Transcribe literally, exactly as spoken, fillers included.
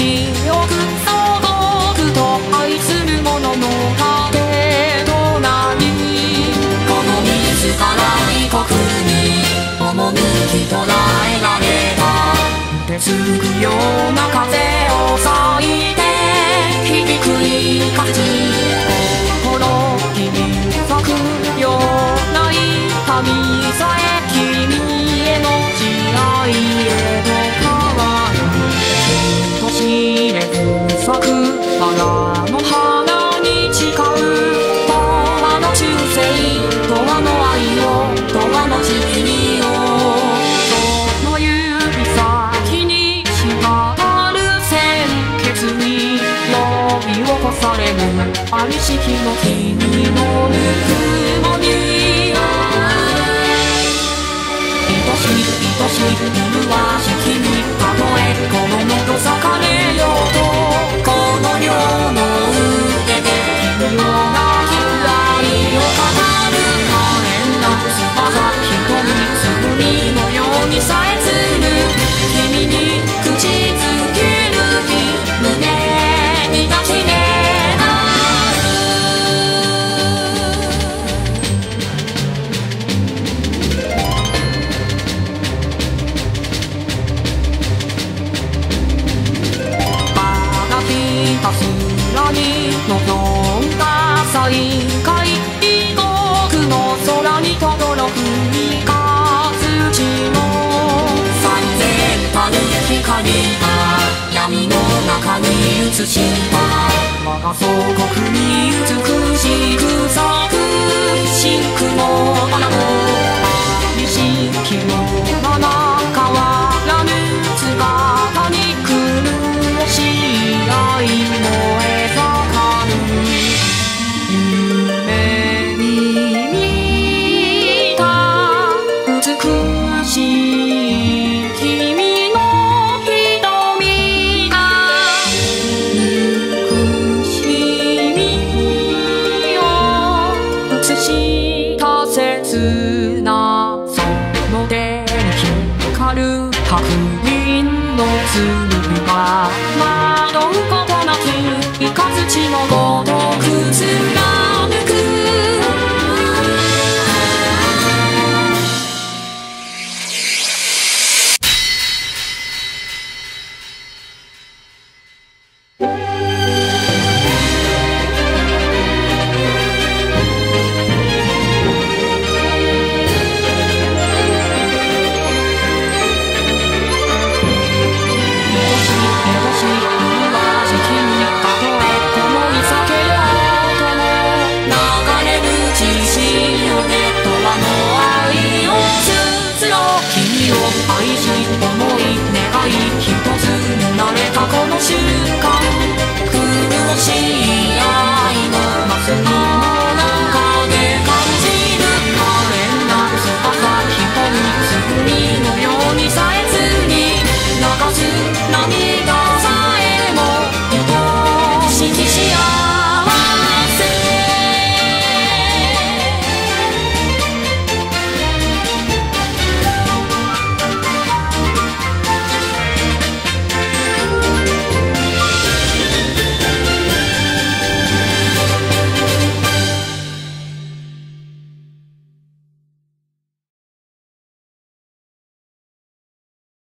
記憶相続と愛する者の壁となり、この自ら異国に赴き捉えられた手すくような風を裂いて響くいかつ心切り裂くような痛みさえ君への慈愛へと変わる。人知れず咲くバラの花に誓う永遠の忠誠、永遠の愛を永遠の慈悲を、その指先に縛る鮮血に呼び起こされる愛しきの君のぬくもり、愛しい愛しい麗しきにたとえこの喉裂かれようと、この世の上で奇妙な愛を語る可憐な翼、瞳海のようにさえつる君に口づける日、胸に抱きめかすらに望んだ再会、異国の空に轟く三日月の三千たる光が闇の中に映した我が祖国に美しく咲く真紅の花の意識のまま変わらぬ姿に苦しい愛燃え盛る。夢に見た美しい君の瞳が憎しみを映した切なその手に光る白銀の粒が